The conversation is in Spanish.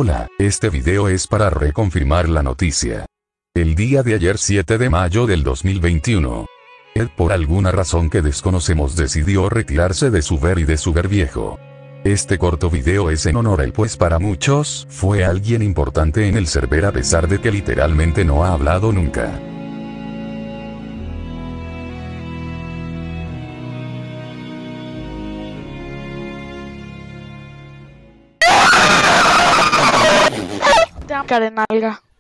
Hola, este video es para reconfirmar la noticia. El día de ayer 7 de mayo del 2021. Ed por alguna razón que desconocemos decidió retirarse de su ver y de su ver viejo. Este corto video es en honor a él pues para muchos, fue alguien importante en el server a pesar de que literalmente no ha hablado nunca. Cara en alga.